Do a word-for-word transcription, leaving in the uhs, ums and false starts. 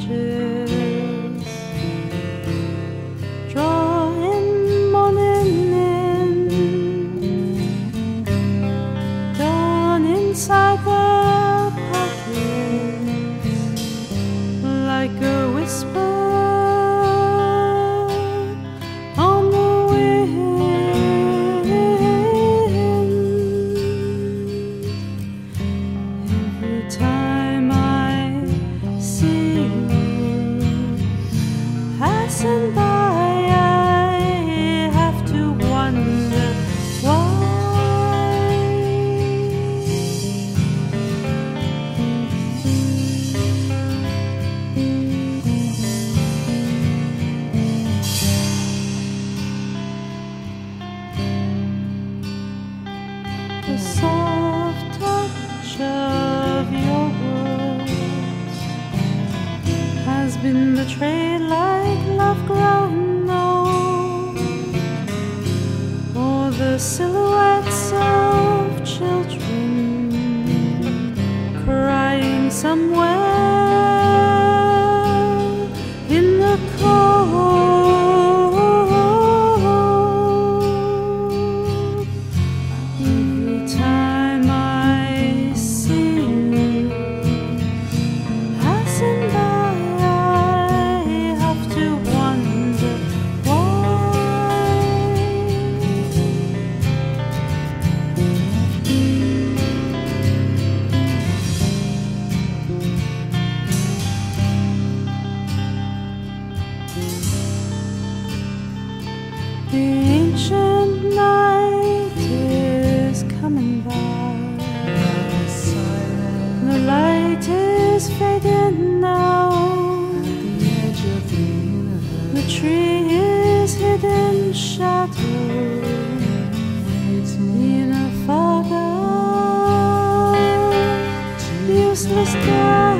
pages, drawing morning in, dawn inside the pockets, like a whisper on the wind. Every time I see you passing by, I have to wonder why. The soft touch of your words has been betrayed like love grown old, or the silhouettes of children crying somewhere in the cold. Every time I see you passing by, I have to wonder why. The ancient night is coming by. The light is fading now. The tree is hidden shadow in a fog of useless doubt.